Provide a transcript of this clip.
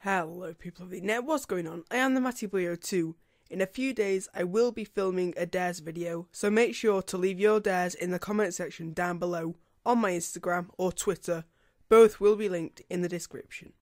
Hello people of the net, what's going on? I am the Matty Boyo 2. In a few days I will be filming a dares video, so make sure to leave your dares in the comment section down below on my Instagram or Twitter. Both will be linked in the description.